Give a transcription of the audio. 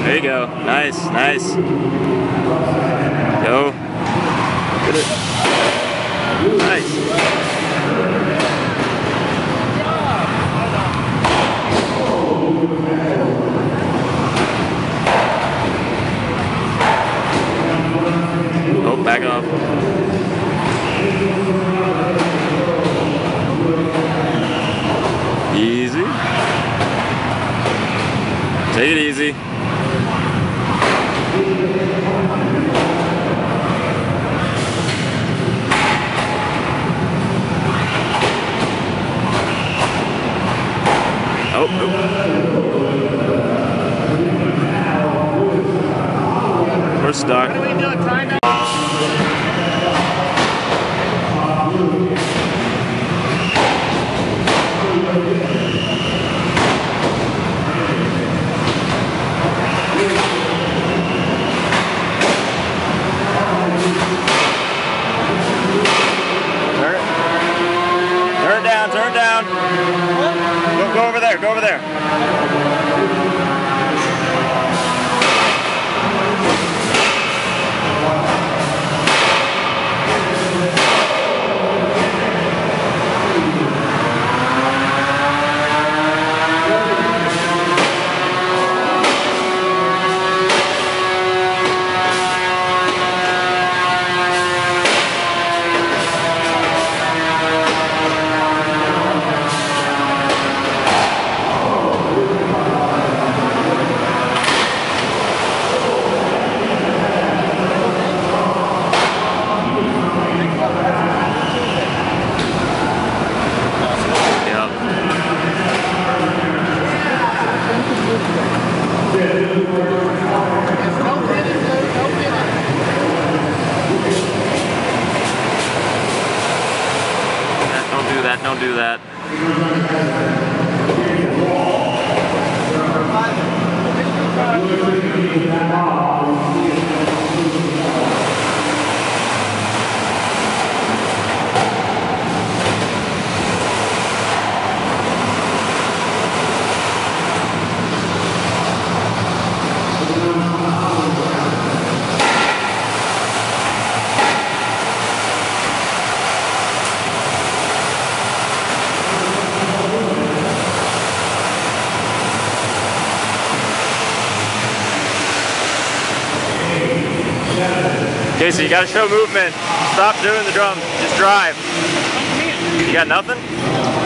There you go. Nice, nice. Go. Get it. Nice. Oh, back off. Easy. Take it easy. Oh, we're stuck. What are we doing? Time out. Turn down. Go over there, go over there. Don't do that. Okay, so you gotta show movement. Stop doing the drums. Just drive. You got nothing?